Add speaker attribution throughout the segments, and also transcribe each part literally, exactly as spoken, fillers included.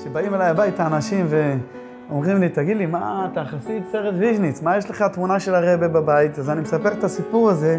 Speaker 1: שבאים אליי הביתה אנשים ואומרים לי, תגיד לי, מה, אתה חסיד סרט ויז'ניץ, מה יש לך תמונה של הרבי בבית? אז אני מספר את הסיפור הזה.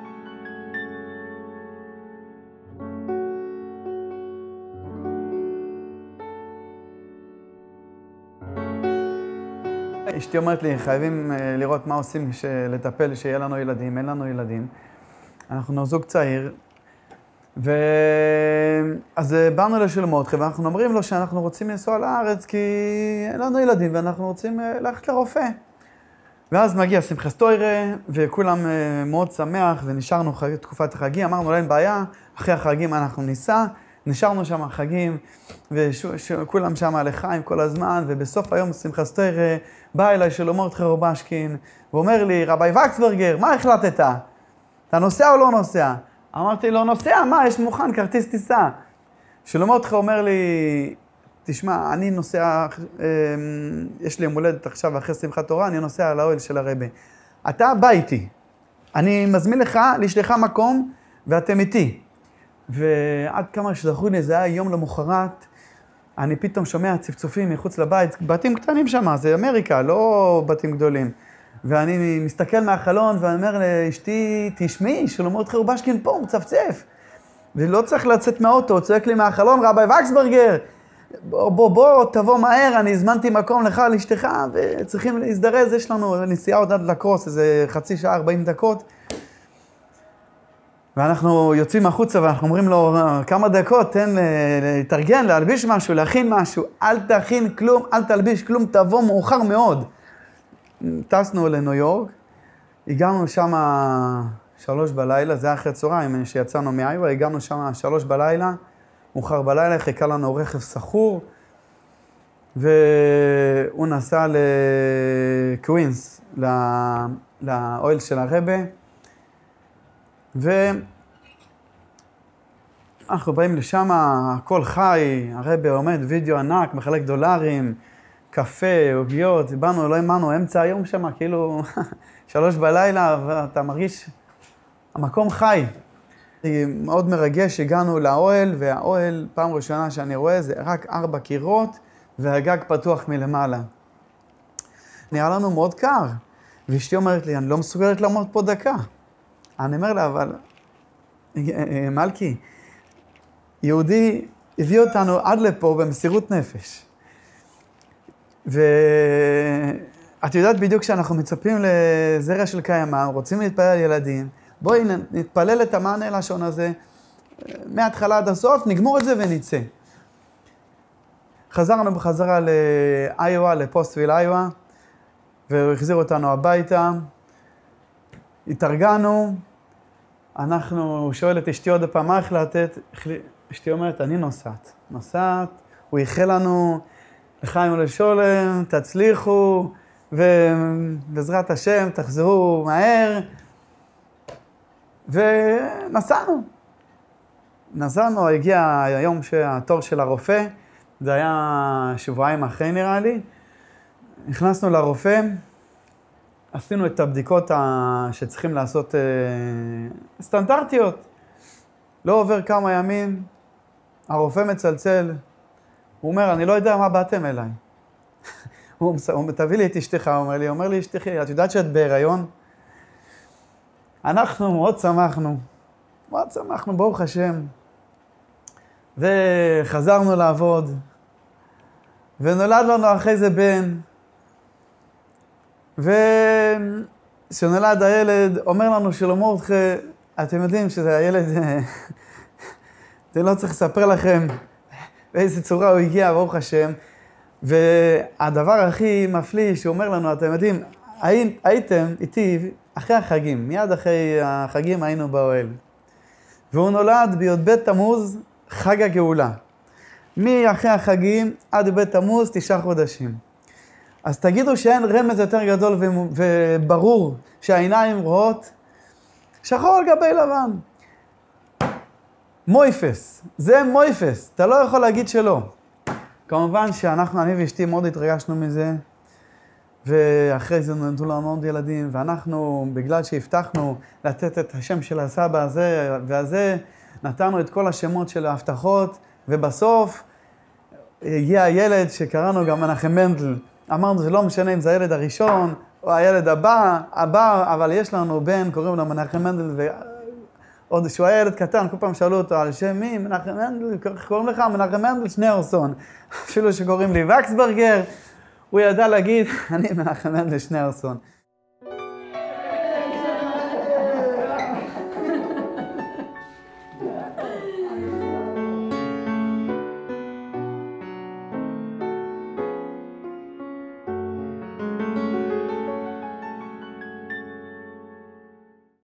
Speaker 1: אשתי אומרת לי, חייבים לראות מה עושים לטפל, שיהיה לנו ילדים, אין לנו ילדים. אנחנו זוג צעיר, ו... אז באנו לשלמות, ואנחנו אומרים לו שאנחנו רוצים לנסוע לארץ כי אין לנו ילדים ואנחנו רוצים ללכת לרופא. ואז מגיע שמחת תורה, וכולם מאוד שמח, ונשארנו חג... תקופת החגים, אמרנו להם בעיה, אחרי החגים אנחנו ניסע, נשארנו שם החגים, וכולם שם לחיים כל הזמן, ובסוף היום שמחת תורה בא אליי שלמה רובשקין, ואומר לי, רבי וקסברגר, מה החלטת? אתה נוסע או לא נוסע? אמרתי לו, נוסע, מה? יש מוכן, כרטיס טיסה. שלמה אומר לי, תשמע, אני נוסע, יש לי יום הולדת עכשיו אחרי שמחת תורה, אני נוסע על האוהל של הרבי. אתה בא איתי. אני מזמין לך, לשלך מקום, ואתם איתי. ועד כמה שזכו לי, זה היה יום למחרת, אני פתאום שומע צפצופים מחוץ לבית, בתים קטנים שם, זה אמריקה, לא בתים גדולים. ואני מסתכל מהחלון ואני אומר לאשתי, תשמעי, שלמה רובשקין פה, הוא מצפצף. ולא צריך לצאת מהאוטו, הוא צועק לי מהחלון, רבי וקסברגר, בוא, בוא, בוא, תבוא מהר, אני הזמנתי מקום לך, לאשתך, וצריכים להזדרז, יש לנו נסיעה עוד עד לקרוס, איזה חצי שעה, ארבעים דקות. ואנחנו יוצאים החוצה ואנחנו אומרים לו, כמה דקות, תן להתארגן, להלביש משהו, להכין משהו, אל תכין כלום, אל תלביש כלום, תבוא מאוחר מאוד. טסנו לניו יורק, הגענו שם שלוש בלילה, זה היה אחרי צהריים שיצאנו מאיווה, הגענו שם שלוש בלילה, מאוחר בלילה, חיכה לנו רכב סחור, והוא נסע לקווינס, לאוהל של הרבי, ואנחנו באים לשם, הכל חי, הרבי עומד, וידאו ענק, מחלק דולרים, קפה, עוגיות, באנו, לא האמנו, אמצע היום שם, כאילו שלוש בלילה, ואתה מרגיש, המקום חי. מאוד מרגש, הגענו לאוהל, והאוהל, פעם ראשונה שאני רואה, זה רק ארבע קירות, והגג פתוח מלמעלה. נראה לנו מאוד קר, ואשתי אומרת לי, אני לא מסוגלת לעמוד פה דקה. אני אומר לה, אבל, מלכי, יהודי הביא אותנו עד לפה במסירות נפש. ואת יודעת בדיוק שאנחנו מצפים לזרע של קיימא, רוצים להתפלל על ילדים, בואי נתפלל את המענה לשון הזה, מההתחלה עד הסוף, נגמור את זה ונצא. חזרנו בחזרה לאיווה, לפוסטוויל איווה, והוא החזיר אותנו הביתה, התארגנו, אנחנו, הוא שואל את אשתי עוד פעם, מה החלטת? אשתי אומרת, אני נוסעת. נוסעת, הוא איחל לנו, לחיים ולשולם, תצליחו, ובעזרת השם תחזרו מהר. ונסענו. נסענו, הגיע היום שהתור של הרופא, זה היה שבועיים אחרי נראה לי. נכנסנו לרופא, עשינו את הבדיקות שצריכים לעשות סטנדרטיות. לא עובר כמה ימים, הרופא מצלצל, הוא אומר, אני לא יודע מה באתם אליי. הוא אומר, תביא לי את אשתך, הוא אומר לי, אומר לי, אשתכי, את יודעת שאת בהיריון? אנחנו מאוד שמחנו, מאוד שמחנו, ברוך השם. וחזרנו לעבוד, ונולד לנו אחרי זה בן, וכשנולד הילד, אומר לנו שלמה, אתם יודעים שזה הילד, אני לא צריך לספר לכם, באיזה צורה הוא הגיע, ברוך השם. והדבר הכי מפליא שהוא אומר לנו, אתם יודעים, הי, הייתם איתי אחרי החגים, מיד אחרי החגים היינו באוהל. והוא נולד בי"ב תמוז, חג הגאולה. מאחרי החגים עד י"ב תמוז, תשעה חודשים. אז תגידו שאין רמז יותר גדול וברור שהעיניים רואות שחור על גבי לבן. מויפס, זה מויפס, אתה לא יכול להגיד שלא. כמובן שאנחנו, אני ואשתי מאוד התרגשנו מזה, ואחרי זה נולדו לנו עוד ילדים, ואנחנו, בגלל שהבטחנו לתת את השם של הסבא הזה והזה, נתנו את כל השמות של ההבטחות, ובסוף הגיע הילד שקראנו גם מנחם מנדל. אמרנו, זה לא משנה אם זה הילד הראשון או הילד הבא, הבא, אבל יש לנו בן, קוראים לו מנחם מנדל, ועוד שהוא היה ילד קטן, כל פעם שאלו אותו על שם מי, מנחם מנדל, קוראים לך מנחם מנדל שניאורסון. אפילו שקוראים לי וקסברגר, הוא ידע להגיד, אני מנחם מנדל שניאורסון.